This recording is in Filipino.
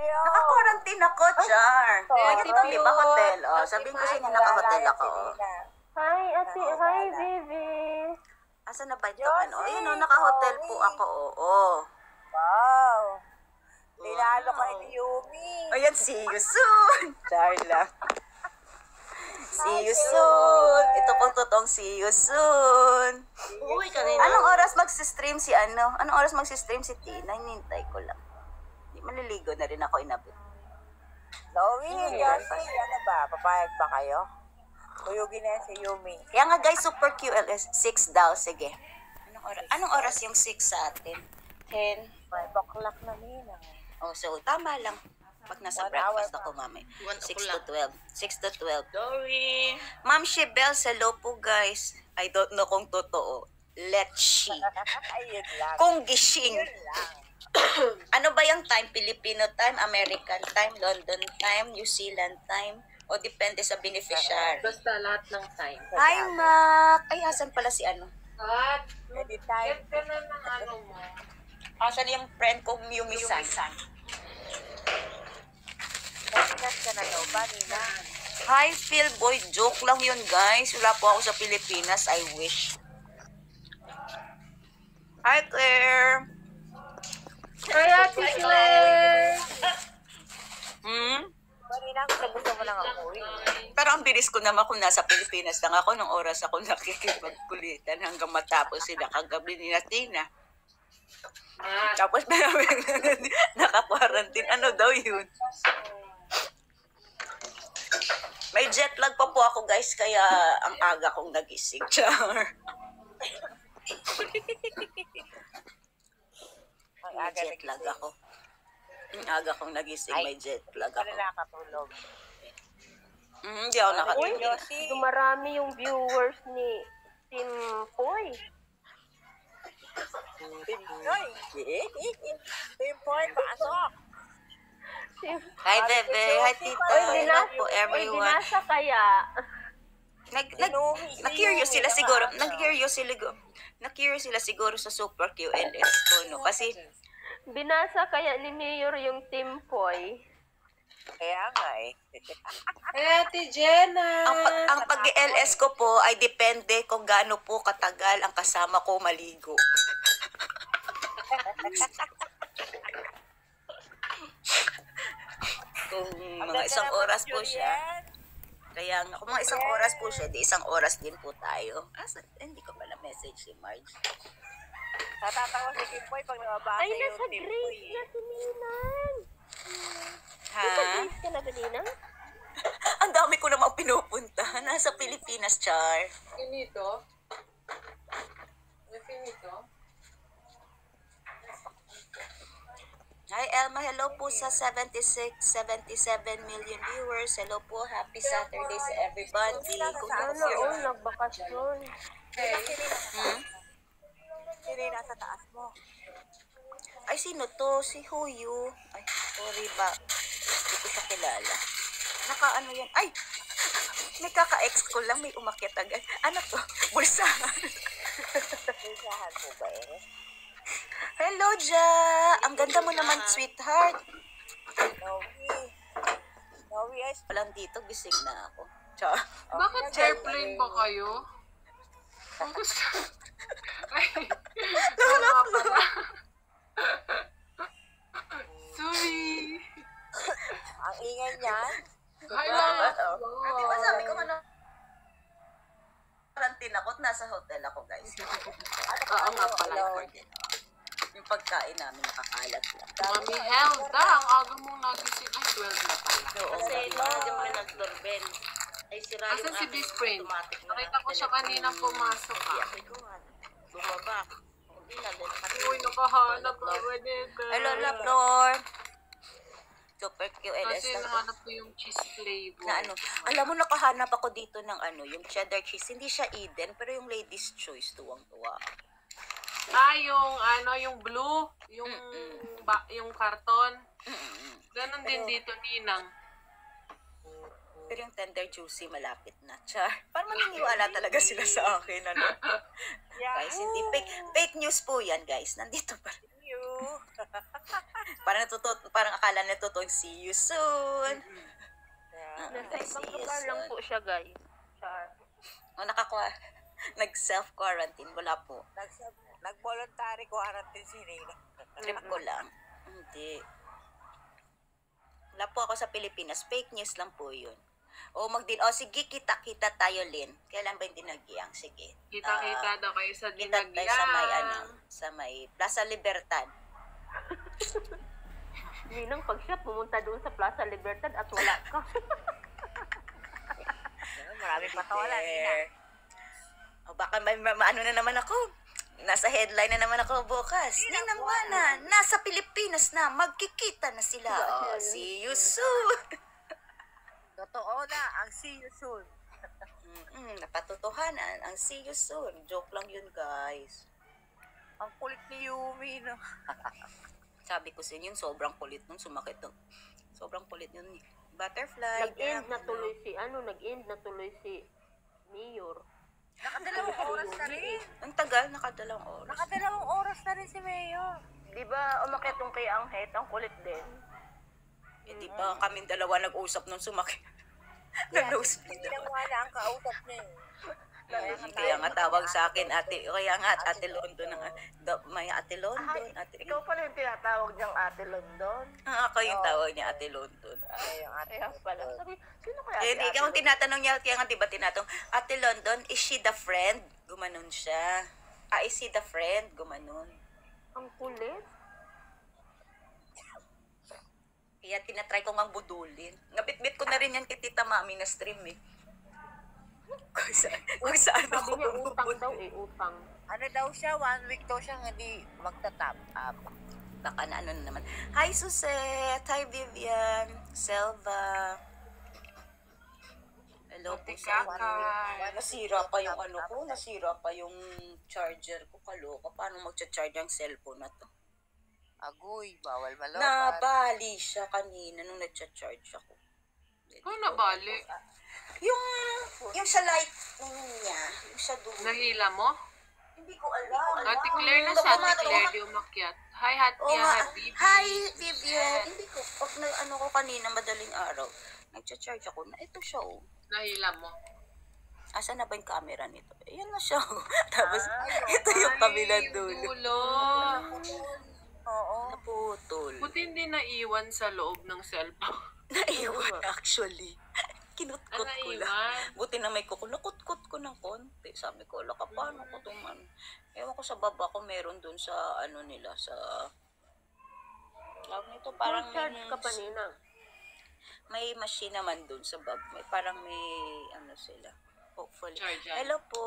Naka-quarantine ako, Char. Ito, di ba, hotel? Oh, sabihin ko sa inyo, naka-hotel ako. Hi, ate. Hi, baby. Asa na ba ito? Ano? Ayun, oh, naka-hotel po ako, oo. Wow. Linalo ka ni Yumi. Ayan, see you soon. Char lang. See you soon. Ito pong totoong see you soon. Uwi ka rin. Anong oras magsistream si ano? Anong oras magsistream si Tina? Hinintay ko lang. Di maliligo na rin ako inabot. Nowi, Yossi, ano ba? Papayag ba kayo? Kuyugin na yan si Yumi. Kaya nga guys, super QLS 6 daw. Sige. Anong oras yung 6 sa atin? 10. 5 o'clock na nina. Oh, so tama lang. Pag nasa 1 hour breakfast pa. ako, mami. 1 6 o'clock. to 12. 6 to 12. Sorry. Ma'am Shebel, hello po guys. I don't know kung totoo. Let's see. Ayun lang. Kung gising. Yun lang. Ano ba yung time? Filipino time, American time, London time, New Zealand time? O depende sa beneficiary? Basta lahat ng time. Hi, Mac! Ay, asan pala si ano? At, Anytime. get ka na ng ano mo. Asan yung friend kong Yumi-san? Nasinas ka na daw ba, Nina? Hi, Phil Boy. Joke lang yun, guys. Wala po ako sa Pilipinas. I wish. Hi, Claire. Hi, ate Claire. Nina, gusto mo nang umuwi. Pero ang bilis ko naman kung nasa Pilipinas lang ako nung oras ako nakikipagkulitan hanggang matapos sila kagabi ni Tina. Tapos naka-quarantine. Ano daw yun? May jet lag pa po ako guys, kaya ang aga kong nagising. Char. Ang May aga jet lag ako. Ang aga kong nagising, may jet lag Wala ako. nakatulog. Hindi ako Uy, nakatulog. Yossi. dumarami yung viewers ni Team Poy. Ay, Team Boy, pasok. Hi, Bebe. Hi, Tita. Hello po, everyone. Binasa kaya. Na-curious sila siguro. Na-curious sila siguro sa Super QLS ko, no? Kasi, Binasa kaya ni Mayor yung Team Poy. Kaya nga eh. Ate Jenna. ang pag-LS ko po ay depende kung gaano po katagal ang kasama ko maligo. Kung mga isang oras po siya, kaya nga, kung mga isang oras po siya, di isang oras din po tayo. Hindi ko pala message si Marge. Natatawa si Team Boy pag nababasa Ay, yung nasa Team Grace Boy. na si Ninang. Ha? Nasa Grace ka na ba, Ninang? Ang dami ko namang pinupunta. Nasa Pilipinas, Char. Finito? Finito? Hi, Elma. Hello po sa 77 million viewers. Hello po. Happy Saturday sa everybody. Kung Ano, you're... nagbakasyon. Sino yung nasa taas mo? Ay, sino to? Si Huyu. Ay, sorry ba? Hindi ko siya kilala. Naka-ano yan? Ay! May kaka-ex ko lang. May umakyat agad. Ano to? Bulsahan. Isahan mo ba eh? Hello, Ja! Ang ganda mo naman, sweetheart. Novi. Novi ay Walang dito, gising na ako. Cha. Bakit airplane ba kayo? Ang gusto. Ay, wala pala. Sorry. ang ingay niyan. Hi, Mama. Di ba sabi ko ano? Quarantine ako at nasa hotel ako, guys. Oo nga pala. Yung pagkain namin nakakalat lang. Mami Helda, ang aga mong nagising. Ay, 12 na pala. Oo, Kasi sabi no, ko. hindi mo nag-doorbell. Ay, sira yung Asan si aking best friend? automatic na Nakita ko siya kanina pumasok ah. Sabi ko nga, bumaba. Hindi na, doon Uy, nakahanap na nito. Hello, Love Lord. Super QLS Kasi lang. nahanap ko yung cheese flavor. Na ano, alam mo nakahanap ako dito ng ano, yung cheddar cheese. Hindi siya Eden, pero yung Lady's Choice, tuwang-tuwa. Ah, yung ano, yung blue, yung yung karton. Ganon din dito, Ninang. Pero yung tender juicy, malapit na. Char. Parang maniniwala talaga sila sa akin. Ano? Guys, hindi fake news po yan, guys. Nandito pa rin. You. Parang akala na totoo, see you soon. Nasa See ibang you lugar lang soon. po siya, guys. Char. O, nag-self-quarantine. Wala po. Nag-voluntary quarantine si Nina. Trip ko lang. Hindi. Wala po ako sa Pilipinas. Fake news lang po yun. Sige, kita-kita tayo, Lin. Kailan ba yung dinagyang? Sige. Kita-kita daw kayo sa Kita tayo dinagyang. sa may Plaza Libertad. Ninang pag siya pumunta doon sa Plaza Libertad at wala ka. Marami pa wala, Nina. O baka maano na naman ako. Nasa headline na naman ako bukas. Ninang Mana, nasa Pilipinas na. Magkikita na sila. Oh, see you soon. Totoo na, ang see you soon. Napatotohanan. Ang see you soon. Joke lang yun, guys. Ang kulit ni Yumi, no? Sabi ko sa inyo, sobrang kulit nun. Sumakit nun. Sobrang kulit nun. Butterfly. Nag-end na tuloy si Mayor. Nakadalawang oras na rin. Ang tagal, nakadalawang oras. Nakadalawang oras na rin si Mayor. Di ba umakyat yung kay Anghet? Ang kulit din. Di ba kaming dalawa nag-usap nung sumakit? Nag-nose Hindi lang wala ang kausap niya. Kaya nga tawag sa akin, ate London. May ate London. Ikaw pala yung tinatawag niyang Ate London. Ako yung tawag niya, ate London. Ay, yung ate. Kaya pala. Sabi, sino kaya Eh, di kung tinatanong niya, kaya nga diba tinatanong, ate London, is she the friend? Gumanon siya. Is he the friend? Gumanon. Ang kulit? Kaya tinatry ko ngang budulin. Nabitbit ko na rin yan kay Tita Mami na stream eh. Kung saan Sabi ako niya utang bubudol. daw utang. Ano daw siya, 1 week daw siya hindi magta-top up. Baka na ano na naman. Hi Suzette! Hi Vivian! Selva! Hello po sa Kakay. Nasira pa yung ano ko, nasira pa yung charger ko. Kaloka, paano magcha-charge ang cellphone na to? Agoy, bawal malobat. Nabali siya kanina nung nagcha-charge ako. Kung nabali, Yung sa light niya, yung sa dulo. nahila mo? Hindi ko alam. Ate Claire na sa Ate Claire di umakyat. Hi, Habibi. Hi, Vivian. Hindi ko, pag ano ko kanina, madaling araw, nagcha-charge ako na, ito siya oh. Nahila mo. Asan na ba yung camera nito? Ayan na siya oh. Tapos, ito yung kabilang dulo. Oo. Naputol. Buti hindi naiwan sa loob ng cellphone. Naiwan actually. Kinutkot ko lang. Naiwan. Buti na may kuko. Nakutkot ko ng konti. Sabi ko, laka, paano ko tuman? Ewan ko sa baba ko meron dun sa ano nila, sa... Tawag nito, parang Charge ka pa nina. may machine naman dun sa baba. Parang may ano sila. Hopefully. Charge yan. Hello po.